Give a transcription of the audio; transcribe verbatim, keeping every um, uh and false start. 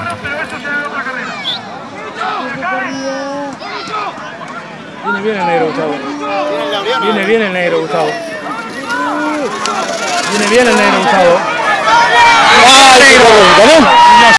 Viene bien el negro, Gustavo. Viene bien el negro, Gustavo. Viene bien el negro, Gustavo. ¡Ah, negro!